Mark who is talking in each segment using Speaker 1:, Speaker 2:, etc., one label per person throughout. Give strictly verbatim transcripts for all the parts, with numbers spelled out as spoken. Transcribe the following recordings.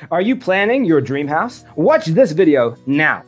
Speaker 1: Are you planning your dream house? Watch this video now.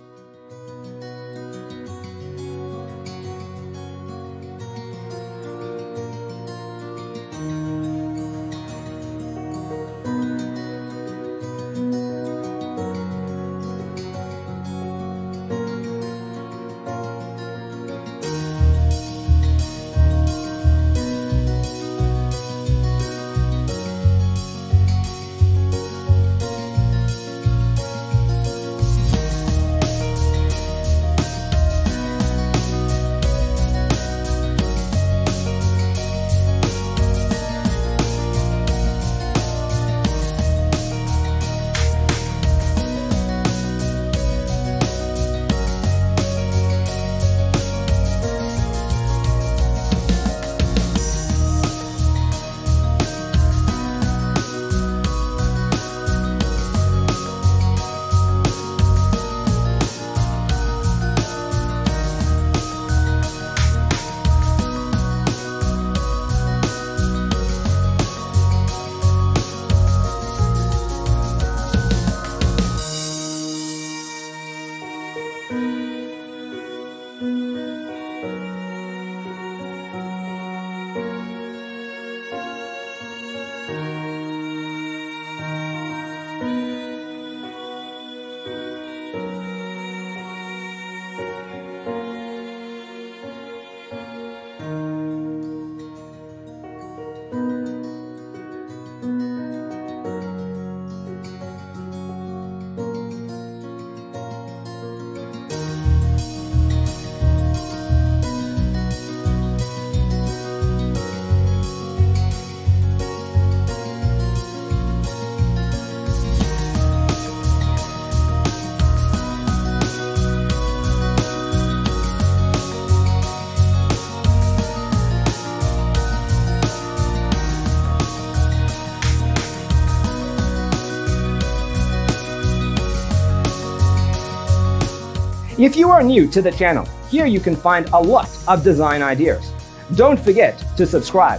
Speaker 1: If you are new to the channel, here you can find a lot of design ideas. Don't forget to subscribe.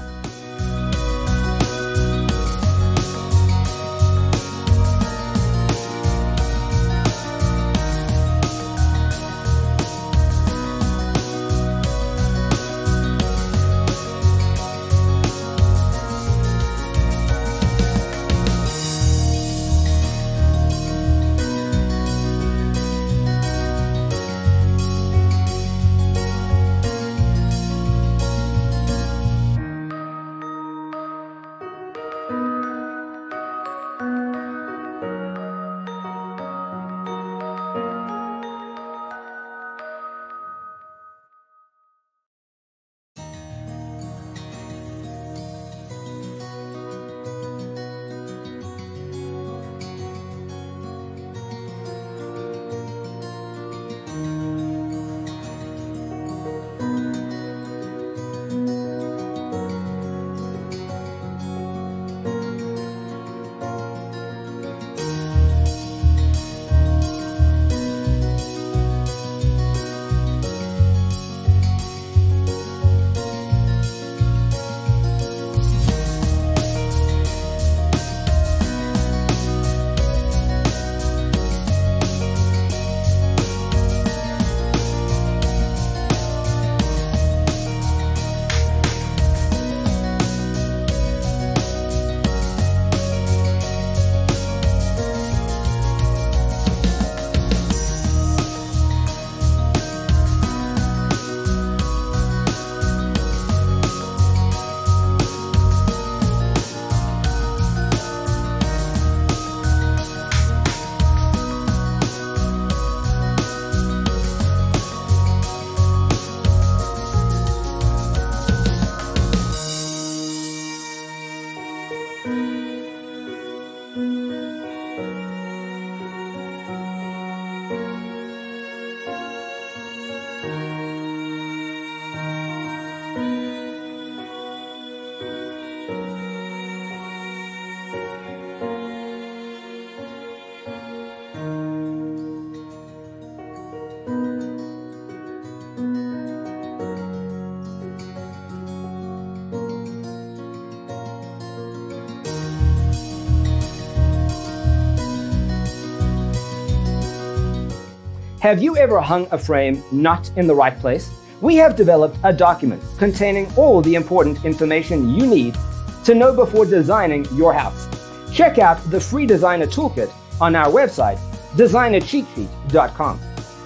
Speaker 1: Have you ever hung a frame not in the right place? We have developed a document containing all the important information you need to know before designing your house. Check out the free designer toolkit on our website, designer cheat sheet dot com.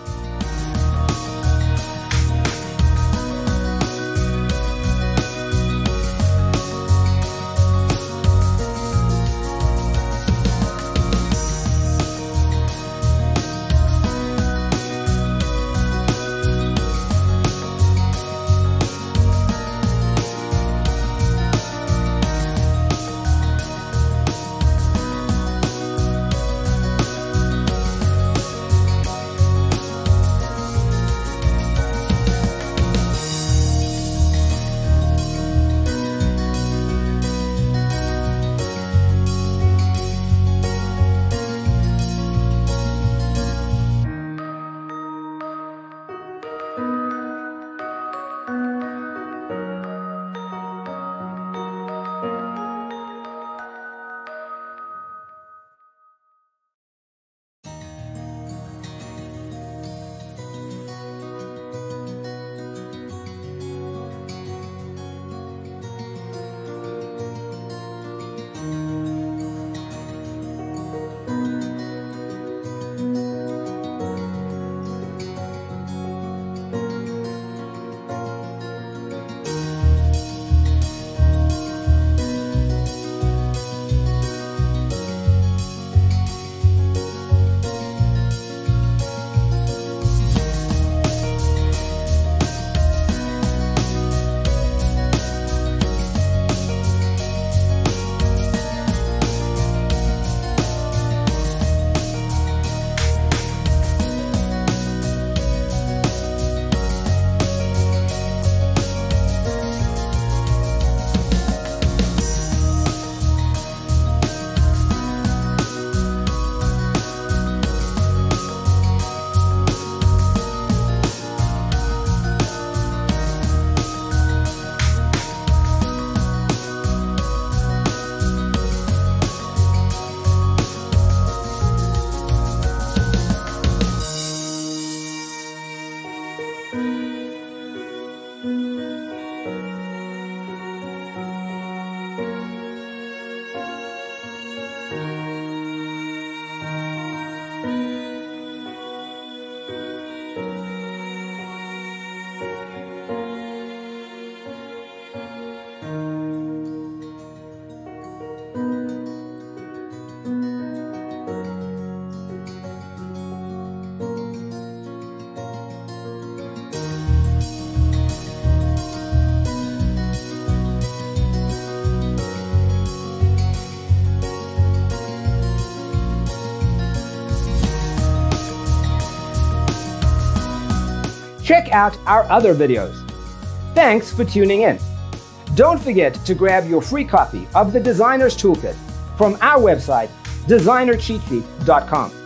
Speaker 1: Check out our other videos. Thanks for tuning in. Don't forget to grab your free copy of the Designer's Toolkit from our website, designer cheat sheet dot com.